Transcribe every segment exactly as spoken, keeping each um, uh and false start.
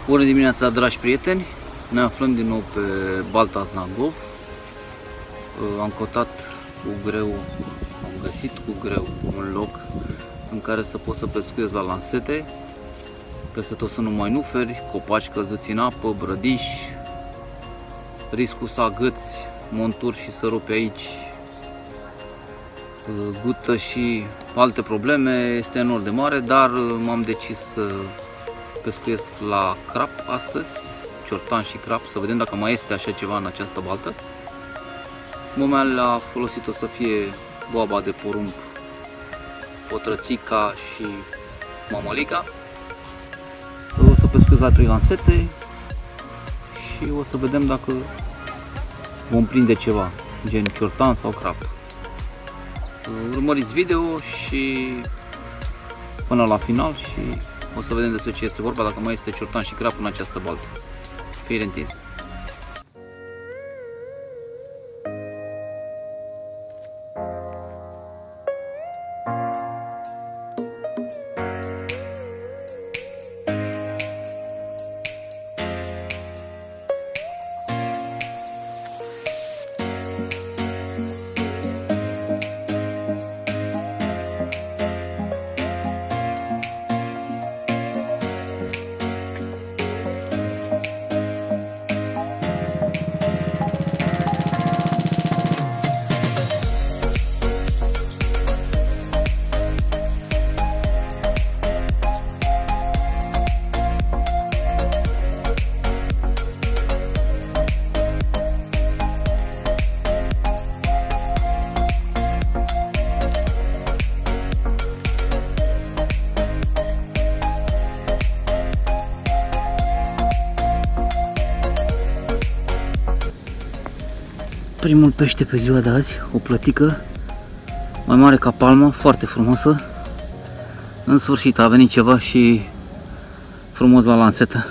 Bună dimineața, dragi prieteni! Ne aflăm din nou pe Balta Znagov. Am căutat cu greu, am găsit cu greu un loc în care să pot să pescuiesc la lansete, peste tot să nu mai nuferi, copaci căzuți în apă, brădiși, riscul să agăți monturi și să rupi aici gută și alte probleme este enorm de mare, dar m-am decis să pescuiesc la crap astăzi, ciortan și crap, să vedem dacă mai este așa ceva în această baltă. Mumea a folosit-o să fie boaba de porumb, potrățica și mamalica. O să pescuiesc la trei lansete și o să vedem dacă vom prinde ceva, gen ciortan sau crap. Urmăriți video și până la final și o să vedem despre ce este vorba, dacă mai este ciortan și crap în această baltă. Fire întins. Primul pește pe ziua de azi, o plătică mai mare ca palma, foarte frumoasă. În sfârșit a venit ceva și frumos la lansetă.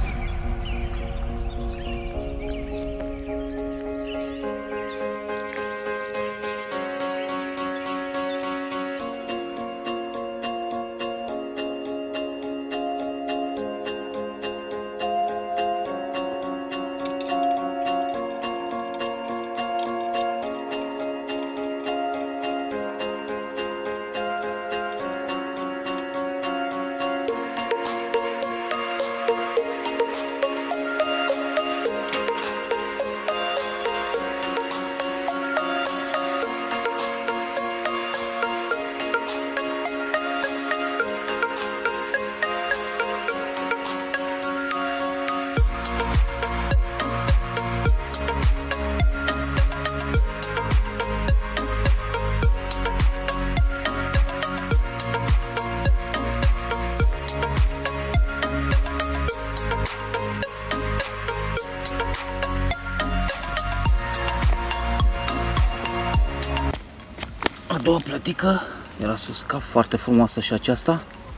A doua plătică era sus cap, foarte frumoasă și aceasta.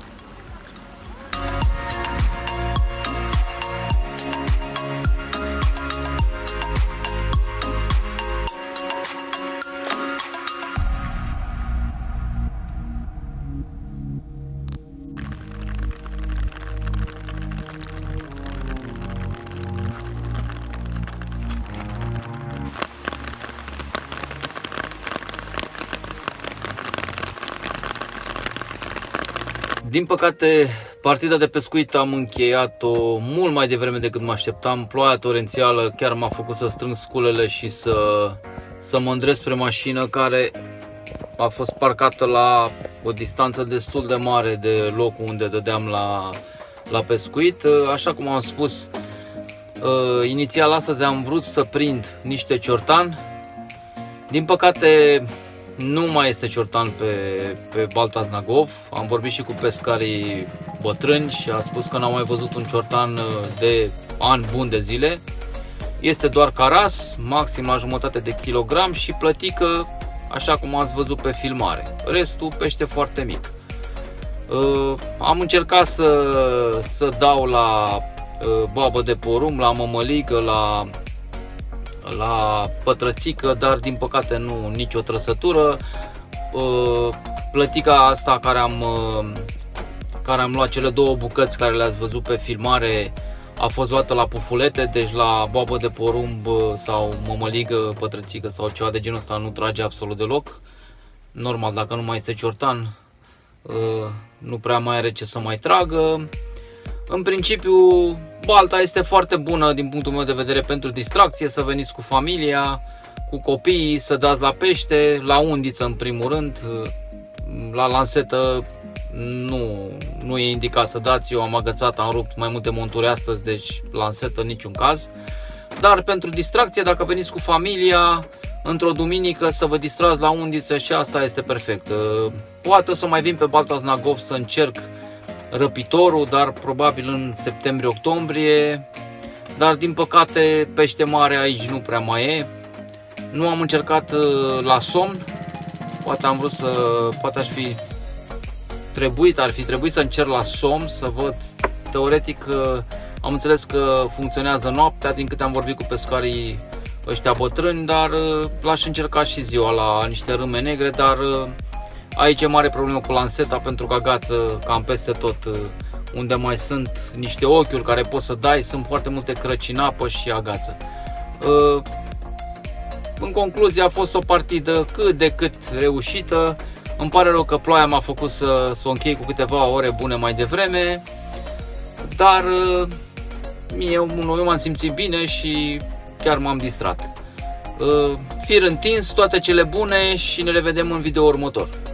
Din păcate, partida de pescuit am încheiat-o mult mai devreme decât mă așteptam. Ploaia torențială chiar m-a făcut să strâng sculele și să, să mă îndrept spre mașină, care a fost parcată la o distanță destul de mare de locul unde dădeam la, la pescuit. Așa cum am spus, inițial astăzi am vrut să prind niște ciortan. Din păcate, nu mai este ciortan pe, pe Balta Znagov. Am vorbit și cu pescarii bătrâni și a spus că n-au mai văzut un ciortan de ani buni de zile. Este doar caras, maxim la jumătate de kilogram și plătică, așa cum ați văzut pe filmare. Restul pește foarte mic. Am încercat să, să dau la babă de porumb, la mămăligă, la la pătrățică, dar din păcate nu nicio trăsătură. Plătica asta care am, care am luat, cele două bucăți care le-ați văzut pe filmare, a fost luată la pufulete, deci la boabă de porumb sau mămăligă, pătrățică sau ceva de genul ăsta nu trage absolut deloc. Normal, dacă nu mai este ciortan, nu prea mai are ce să mai tragă. În principiu, balta este foarte bună din punctul meu de vedere pentru distracție, să veniți cu familia, cu copiii, să dați la pește, la undiță în primul rând. La lansetă nu, nu e indicat să dați, eu am agățat, am rupt mai multe monturi astăzi, deci lansetă în niciun caz. Dar pentru distracție, dacă veniți cu familia, într-o duminică să vă distrați la undiță, și asta este perfect. Poate o să mai vin pe Balta Znagov să încerc răpitorul, dar probabil în septembrie-octombrie. Dar din păcate pește mare aici nu prea mai e. Nu am încercat la somn. Poate am vrut să, poate aș fi trebuit, ar fi trebuit să încerc la somn, să văd. Teoretic am înțeles că funcționează noaptea, din câte am vorbit cu pescarii ăștia bătrâni, dar l-aș încerca și ziua la niște râme negre, dar aici e mare problemă cu lanseta pentru că agață cam peste tot. Unde mai sunt niște ochiuri care poți să dai, sunt foarte multe crăci în apă și agață. În concluzie, a fost o partidă cât de cât reușită. Îmi pare rău că ploaia m-a făcut să, să o închei cu câteva ore bune mai devreme, dar mie, eu m-am simțit bine și chiar m-am distrat. Fir întins, toate cele bune și ne revedem în video următor.